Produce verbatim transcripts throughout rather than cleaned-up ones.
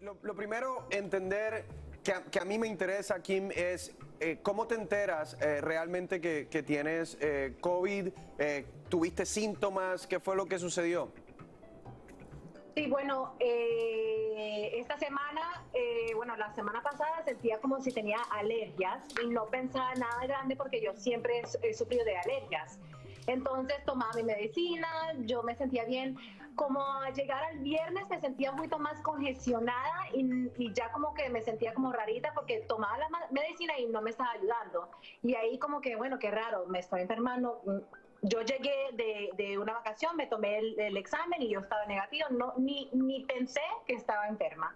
Lo, lo primero, entender que a, que a mí me interesa, Kim, es eh, cómo te enteras eh, realmente que, que tienes eh, COVID, eh, tuviste síntomas, ¿qué fue lo que sucedió? Sí, bueno, eh, esta semana, eh, bueno, la semana pasada sentía como si tenía alergias y no pensaba nada grande porque yo siempre he, he sufrido de alergias. Entonces tomaba mi medicina, yo me sentía bien. Como al llegar al viernes me sentía un poquito más congestionada y, y ya como que me sentía como rarita porque tomaba la medicina y no me estaba ayudando. Y ahí como que, bueno, qué raro, me estoy enfermando. Yo llegué de, de una vacación, me tomé el, el examen y yo estaba negativo, no, ni, ni pensé que estaba enferma.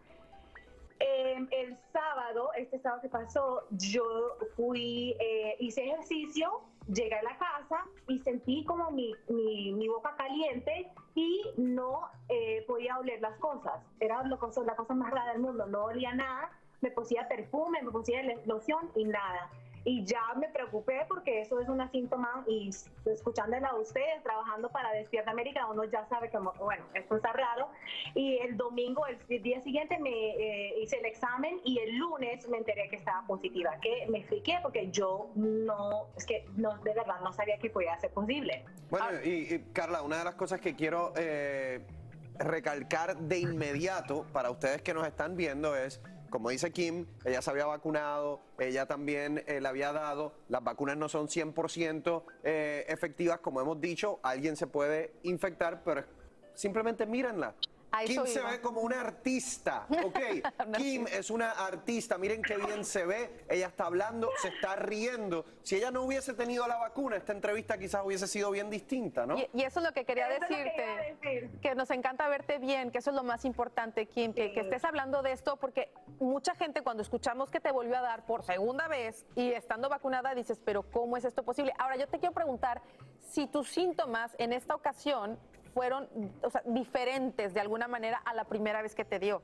Eh, el sábado, este sábado que pasó, yo fui, eh, hice ejercicio, llegué a la casa y sentí como mi, mi, mi boca caliente y no eh, podía oler las cosas. Era la cosa, la cosa más rara del mundo, no olía nada, me pusía perfume, me pusía loción y nada. Y ya me preocupé porque eso es una síntoma y escuchándola a ustedes, trabajando para Despierta América, uno ya sabe que, bueno, esto está raro. Y el domingo, el día siguiente, me eh, hice el examen y el lunes me enteré que estaba positiva, que me friqué porque yo no, es que no, de verdad no sabía que podía ser posible. Bueno, ah. y, y Carla, una de las cosas que quiero eh, recalcar de inmediato para ustedes que nos están viendo es, como dice Kim, ella se había vacunado, ella también eh, le había dado, las vacunas no son cien por ciento eh, efectivas, como hemos dicho, alguien se puede infectar, pero simplemente mírenla. Kim se ve como una artista, ¿ok? No, Kim es una artista, miren qué bien se ve, ella está hablando, se está riendo. Si ella no hubiese tenido la vacuna, esta entrevista quizás hubiese sido bien distinta, ¿no? Y, y eso es lo que quería eso decirte, que, quería decir. que nos encanta verte bien, que eso es lo más importante, Kim, que, sí. que estés hablando de esto, porque mucha gente cuando escuchamos que te volvió a dar por segunda vez y estando vacunada dices, pero ¿cómo es esto posible? Ahora yo te quiero preguntar si tus síntomas en esta ocasión fueron, o sea, diferentes de alguna manera a la primera vez que te dio.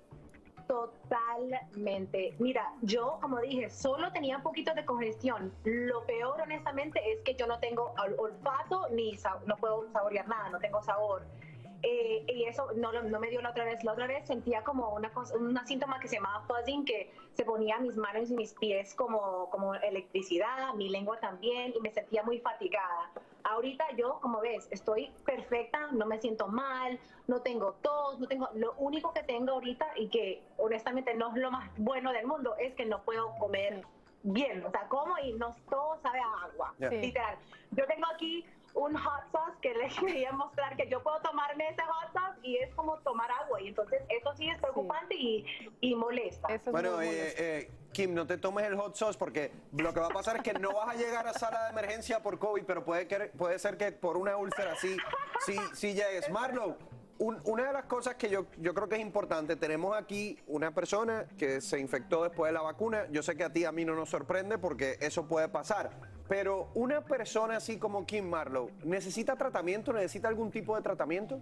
Totalmente. Mira, yo, como dije, solo tenía un poquito de congestión. Lo peor, honestamente, es que yo no tengo olfato ni no puedo saborear nada, no tengo sabor. Eh, y eso no, no me dio la otra vez. La otra vez sentía como una, cosa, una síntoma que se llamaba fuzzing, que se ponía mis manos y mis pies como, como electricidad, mi lengua también, y me sentía muy fatigada. Ahorita yo, como ves, estoy perfecta, no me siento mal, no tengo tos, no tengo, lo único que tengo ahorita y que honestamente no es lo más bueno del mundo es que no puedo comer bien, o sea, como y no todo sabe a agua, yeah. literal. Yo tengo aquí un hot sauce que les quería mostrar que yo puedo tomarme ese hot sauce y es como tomar agua y entonces eso sí es preocupante sí. y, y molesta. Eso es bueno, eh, eh, Kim, no te tomes el hot sauce porque lo que va a pasar es que no vas a llegar a sala de emergencia por COVID, pero puede, que, puede ser que por una úlcera sí, sí, sí llegues. Marlo, un, una de las cosas que yo, yo creo que es importante, tenemos aquí una persona que se infectó después de la vacuna, yo sé que a ti, a mí no nos sorprende porque eso puede pasar, pero una persona así como Kim Marlowe, ¿necesita tratamiento? ¿Necesita algún tipo de tratamiento?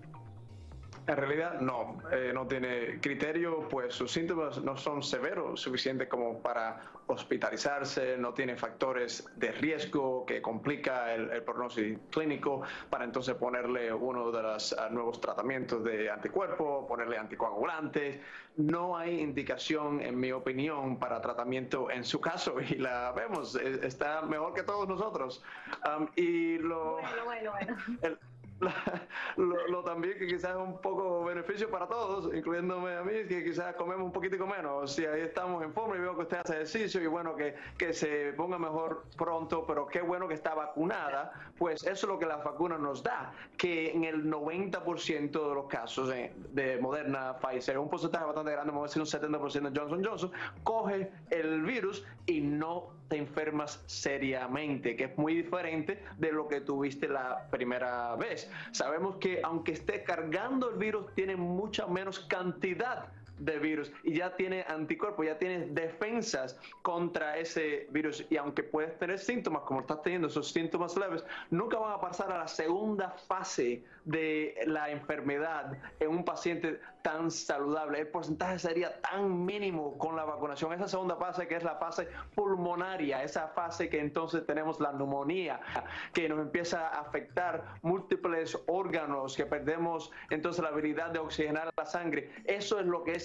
En realidad no, eh, no tiene criterio, pues sus síntomas no son severos, suficientes como para hospitalizarse, no tiene factores de riesgo que complica el, el pronóstico clínico para entonces ponerle uno de los uh, nuevos tratamientos de anticuerpos, ponerle anticoagulantes. No hay indicación, en mi opinión, para tratamiento en su caso y la vemos, está mejor que todos nosotros. Um, y lo, bueno, bueno, bueno. El, La, lo, lo también que quizás es un poco beneficio para todos, incluyéndome a mí, que quizás comemos un poquitico menos. Si ahí estamos en forma y veo que usted hace ejercicio y bueno, que, que se ponga mejor pronto, pero qué bueno que está vacunada, pues eso es lo que la vacuna nos da, que en el noventa por ciento de los casos de, de Moderna, Pfizer, un porcentaje bastante grande, vamos a decir un setenta por ciento de Johnson Johnson, coge el virus y no te enfermas seriamente, que es muy diferente de lo que tuviste la primera vez. Sabemos que aunque esté cargando el virus, tiene mucha menos cantidad de virus y ya tiene anticuerpos, ya tienes defensas contra ese virus y aunque puedes tener síntomas como estás teniendo, esos síntomas leves, nunca van a pasar a la segunda fase de la enfermedad en un paciente tan saludable. El porcentaje sería tan mínimo con la vacunación. Esa segunda fase, que es la fase pulmonaria, esa fase que entonces tenemos la neumonía, que nos empieza a afectar múltiples órganos, que perdemos entonces la habilidad de oxigenar la sangre. Eso es lo que es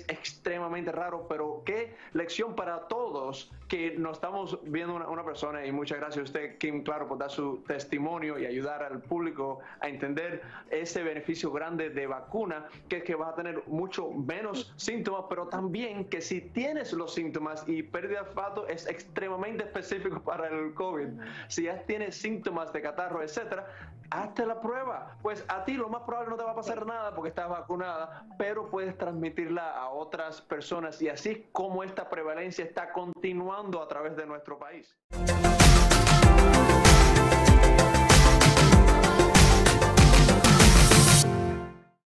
extremadamente raro, pero qué lección para todos que nos estamos viendo una, una persona, y muchas gracias a usted, Kim, claro, por dar su testimonio y ayudar al público a entender ese beneficio grande de vacuna, que es que vas a tener mucho menos síntomas, pero también que si tienes los síntomas, y pérdida de olfato es extremadamente específico para el COVID, si ya tienes síntomas de catarro, etcétera, hazte la prueba. Pues a ti lo más probable no te va a pasar nada porque estás vacunada, pero puedes transmitirla a otras personas, y así como esta prevalencia está continuando a través de nuestro país.